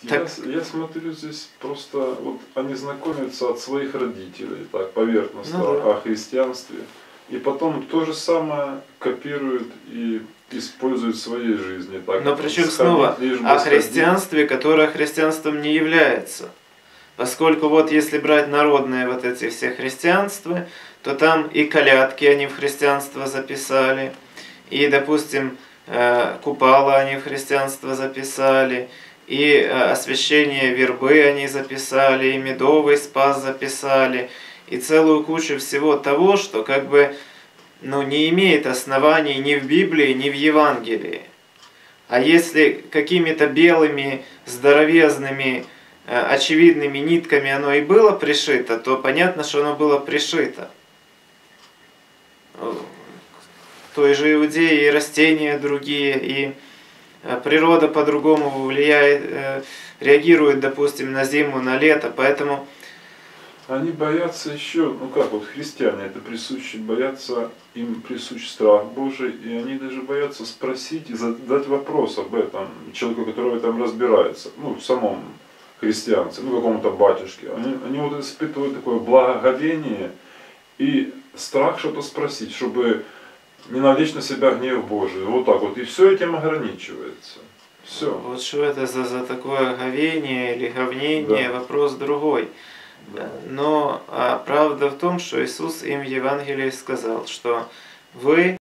Так, Я смотрю, здесь просто вот они знакомятся от своих родителей, так, поверхностно, ну да. о христианстве. И потом то же самое копируют и используют в своей жизни. Так, Но причем сходить, снова лишь бы о сходить. христианстве, которое христианством не является. Поскольку вот если брать народные вот эти все христианства, то там и колядки они в христианство записали, и, допустим, купала они в христианство записали, и освящение вербы они записали, и медовый спас записали, и целую кучу всего того, что как бы не имеет оснований ни в Библии, ни в Евангелии. А если какими-то белыми, здоровезными, очевидными нитками оно и было пришито, то понятно, что оно было пришито. В той же Иудее и растения другие, и природа по-другому влияет, реагирует, допустим, на зиму, на лето, поэтому... Они боятся еще, ну как вот христиане, это присуще, боятся, им присущ страх Божий, и они даже боятся спросить и задать вопрос об этом человеку, который в этом разбирается, ну в самом христианстве, ну какому-то батюшке. Они вот испытывают такое благоговение и страх что-то спросить, чтобы не навлечь на себя гнев Божий. Вот так вот. И все этим ограничивается. Все. Вот что это за такое говение или говнение, Да. вопрос другой. Да. Но правда в том, что Иисус им в Евангелии сказал, что вы